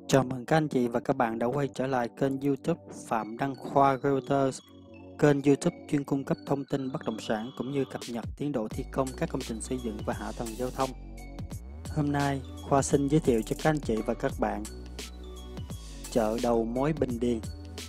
Chào mừng các anh chị và các bạn đã quay trở lại kênh YouTube Phạm Đăng Khoa Realtors, kênh YouTube chuyên cung cấp thông tin bất động sản cũng như cập nhật tiến độ thi công các công trình xây dựng và hạ tầng giao thông. Hôm nay, Khoa xin giới thiệu cho các anh chị và các bạn chợ đầu mối Bình Điền.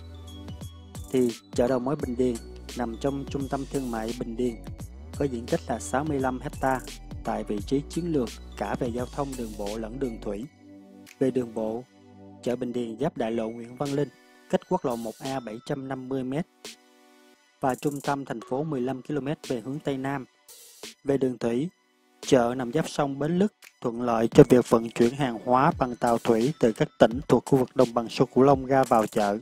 Chợ đầu mối Bình Điền nằm trong trung tâm thương mại Bình Điền, có diện tích là 65 ha tại vị trí chiến lược cả về giao thông đường bộ lẫn đường thủy. Về đường bộ, chợ Bình Điền giáp đại lộ Nguyễn Văn Linh, cách quốc lộ 1A 750m và trung tâm thành phố 15 km về hướng Tây Nam. Về đường thủy, chợ nằm giáp sông Bến Lức, thuận lợi cho việc vận chuyển hàng hóa bằng tàu thủy từ các tỉnh thuộc khu vực đồng bằng sông Cửu Long ra vào chợ.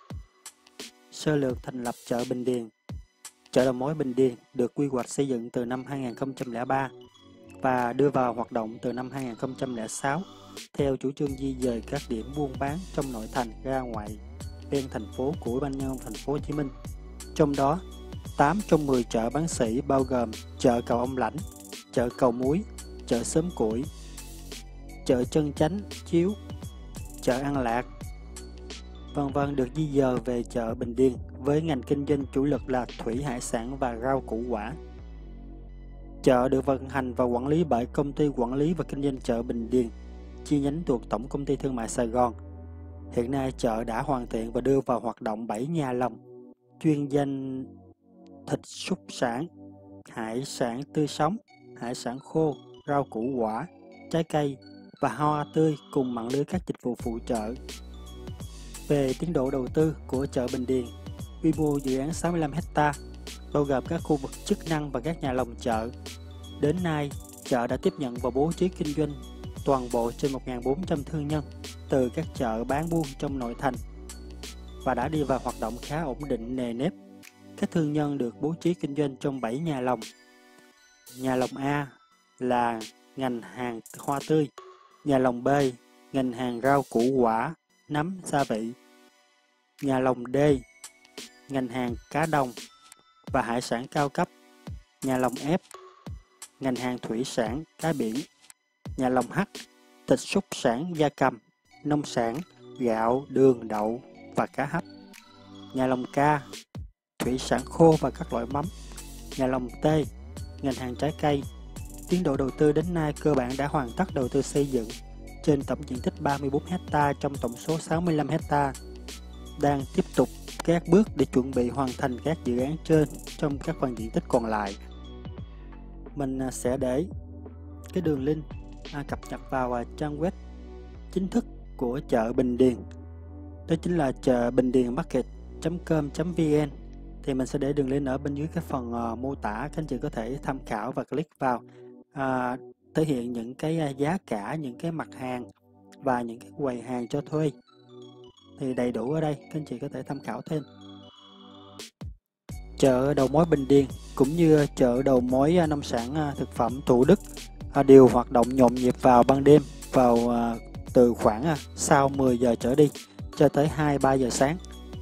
Sơ lược thành lập chợ Bình Điền. Chợ đầu mối Bình Điền được quy hoạch xây dựng từ năm 2003 và đưa vào hoạt động từ năm 2006 theo chủ trương di dời các điểm buôn bán trong nội thành ra ngoại biên thành phố của Ủy ban nhân dân thành phố Hồ Chí Minh. Trong đó, 8 trong 10 chợ bán sỉ bao gồm chợ Cầu Ông Lãnh, chợ Cầu Muối, chợ Xóm Củi, chợ Trân Chánh Chiếu, chợ An Lạc, v.v. được di dời về chợ Bình Điền với ngành kinh doanh chủ lực là thủy hải sản và rau củ quả. Chợ được vận hành và quản lý bởi Công ty Quản lý và Kinh doanh chợ Bình Điền, chi nhánh thuộc Tổng Công ty Thương mại Sài Gòn. Hiện nay chợ đã hoàn thiện và đưa vào hoạt động 7 nhà lồng chuyên danh thịt súc sản, hải sản tươi sống, hải sản khô, rau củ quả, trái cây và hoa tươi cùng mạng lưới các dịch vụ phụ trợ. Về tiến độ đầu tư của chợ Bình Điền, quy mô dự án 65 ha, bao gồm các khu vực chức năng và các nhà lồng chợ. Đến nay, chợ đã tiếp nhận và bố trí kinh doanh toàn bộ trên 1.400 thương nhân từ các chợ bán buôn trong nội thành và đã đi vào hoạt động khá ổn định nề nếp. Các thương nhân được bố trí kinh doanh trong 7 nhà lồng. Nhà lồng A là ngành hàng hoa tươi, nhà lồng B ngành hàng rau củ quả, nấm, gia vị, nhà lồng D ngành hàng cá đồng và hải sản cao cấp, nhà lồng F ngành hàng thủy sản, cá biển, nhà lồng H thịt súc sản gia cầm, nông sản, gạo, đường, đậu và cá hấp, nhà lồng K thủy sản khô và các loại mắm, nhà lồng T ngành hàng trái cây. Tiến độ đầu tư đến nay cơ bản đã hoàn tất đầu tư xây dựng trên tổng diện tích 34 ha trong tổng số 65 ha. Đang tiếp tục các bước để chuẩn bị hoàn thành các dự án trên trong các phần diện tích còn lại. Mình sẽ để cái đường link cập nhật vào trang web chính thức của chợ Bình Điền, đó chính là chợ bình điền market.com.vn. thì mình sẽ để đường link ở bên dưới cái phần mô tả, các anh chị có thể tham khảo và click vào, thể hiện những cái giá cả, những cái mặt hàng và những cái quầy hàng cho thuê thì đầy đủ ở đây, các anh chị có thể tham khảo thêm. Chợ đầu mối Bình Điền cũng như chợ đầu mối nông sản thực phẩm Thủ Đức đều hoạt động nhộn nhịp vào ban đêm, từ khoảng sau 10 giờ trở đi cho tới 2-3 giờ sáng.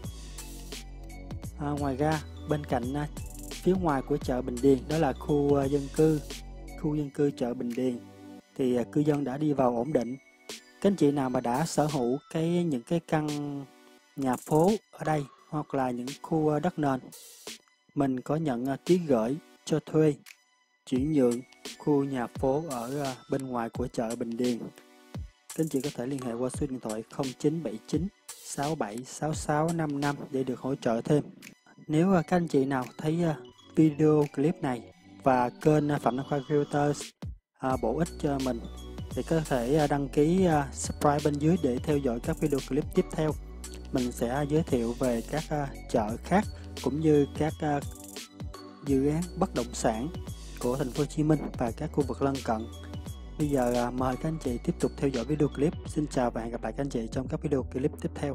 Ngoài ra, bên cạnh phía ngoài của chợ Bình Điền, đó là khu dân cư chợ Bình Điền, thì cư dân đã đi vào ổn định. Các anh chị nào mà đã sở hữu những cái căn nhà phố ở đây hoặc là những khu đất nền, mình có nhận ký gửi cho thuê, chuyển nhượng khu nhà phố ở bên ngoài của chợ Bình Điền. Các anh chị có thể liên hệ qua số điện thoại 0979 676655 để được hỗ trợ thêm. Nếu các anh chị nào thấy video clip này và kênh Phạm Đăng Khoa Realtors bổ ích cho mình thì có thể đăng ký subscribe bên dưới để theo dõi các video clip tiếp theo. Mình sẽ giới thiệu về các chợ khác cũng như các dự án bất động sản của thành phố Hồ Chí Minh và các khu vực lân cận. Bây giờ mời các anh chị tiếp tục theo dõi video clip. Xin chào và hẹn gặp lại các anh chị trong các video clip tiếp theo.